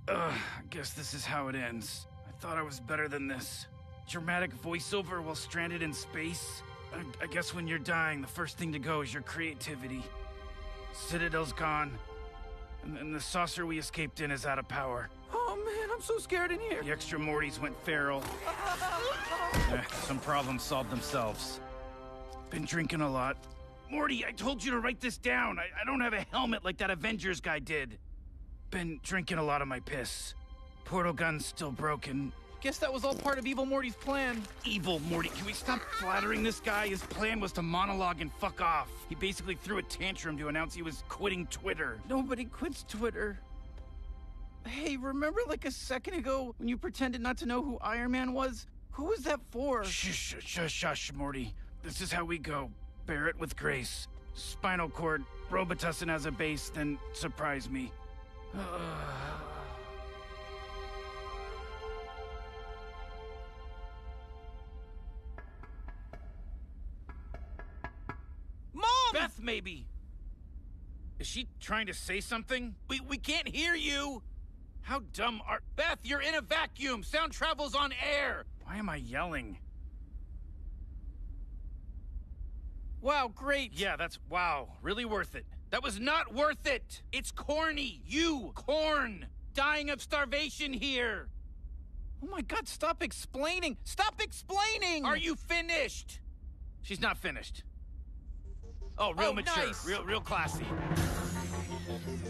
I guess this is how it ends. I thought I was better than this. Dramatic voiceover while stranded in space? I guess when you're dying, the first thing to go is your creativity. Citadel's gone, and the saucer we escaped in is out of power. Oh man, I'm so scared in here. The extra Mortys went feral. Some problems solved themselves. Been drinking a lot. Morty, I told you to write this down. I don't have a helmet like that Avengers guy did. Been drinking a lot of my piss. Portal gun's still broken. Guess that was all part of Evil Morty's plan. Evil Morty, can we stop flattering this guy? His plan was to monologue and fuck off. He basically threw a tantrum to announce he was quitting Twitter. Nobody quits Twitter. Hey, remember like a second ago when you pretended not to know who Iron Man was? Who was that for? Shush, Morty. This is how we go. Bear it with grace. Spinal cord, Robitussin as a base, then surprise me. Mom! Beth, maybe. Is she trying to say something? We can't hear you! How dumb are... Beth, you're in a vacuum! Sound travels on air! Why am I yelling? Wow, great! Yeah, that's... wow. Really worth it. That was not worth it! It's corny! You, corn! Dying of starvation here! Oh my god, stop explaining! Stop explaining! Are you finished? She's not finished. Oh, real mature. Nice. Real classy.